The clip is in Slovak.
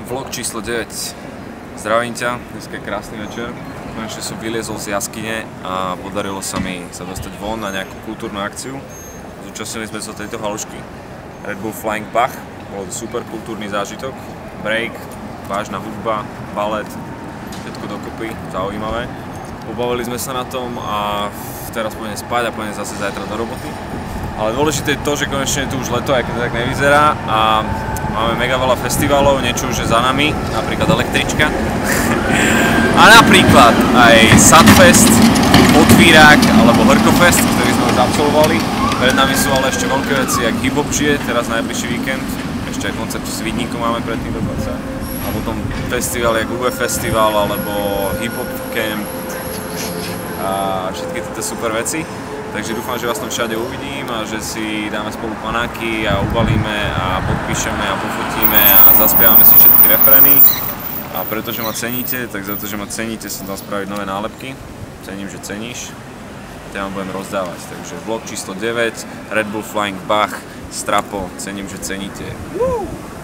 Vlog číslo 9. Zdravím ťa, dneska je krásny večer. Konečne som vyliezol z jaskyne a podarilo sa mi sa dostať von na nejakú kultúrnu akciu. Zúčastnili sme sa tejto halušky Red Bull Flying Bach. Bol to super kultúrny zážitok. Break, vážna hudba, balet, všetko dokopy, zaujímavé. Pobavili sme sa na tom a teraz pôjdem spať a pôjdem zase zajtra do roboty. Ale dôležité je to, že konečne je tu už leto, aj keď to tak nevyzerá a máme mega veľa festivalov, niečo už je za nami, napríklad električka. A napríklad aj Sunfest, Otvírák alebo Hrkofest, ktorý sme už absolvovali. Pred nami sú ale ešte veľké veci, jak Hip Hop žije, teraz najbližší víkend. Ešte aj koncert s Vidníkom máme predtým dokonca. A potom festival jak UB Festival alebo Hip Hop Camp a všetky tieto super veci. Takže dúfam, že vás tam všade uvidím a že si dáme spolu panáky a ubalíme a podpíšeme a pofotíme a zaspievame si všetky refrény. A pretože ma ceníte, tak za to, že ma ceníte, som dal spraviť nové nálepky. Cením, že ceníš. Ja vám budem rozdávať. Takže vlog číslo 9, Red Bull Flying Bach, Strapo, cením, že ceníte.